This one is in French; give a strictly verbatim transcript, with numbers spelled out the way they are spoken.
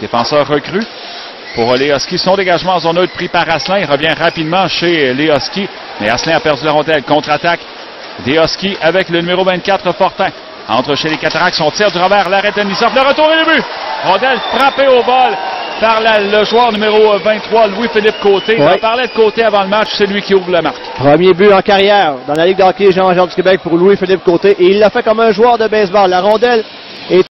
Défenseur recru pour Léoski. Son dégagement en zone neutre pris par Asselin. Il revient rapidement chez Léoski. Mais Asselin a perdu la rondelle. Contre-attaque. Léoski avec le numéro vingt-quatre, Fortin. Entre chez les Cataractes. Son tir du revers. L'arrêt de Nisov. Le retour et le but. Rondelle frappée au vol par la, le joueur numéro vingt-trois, Louis-Philippe Côté. Ouais. On parlait de Côté avant le match. C'est lui qui ouvre la marque. Premier but en carrière dans la Ligue de hockey Jean-Major du Québec pour Louis-Philippe Côté. Et il l'a fait comme un joueur de baseball. La rondelle est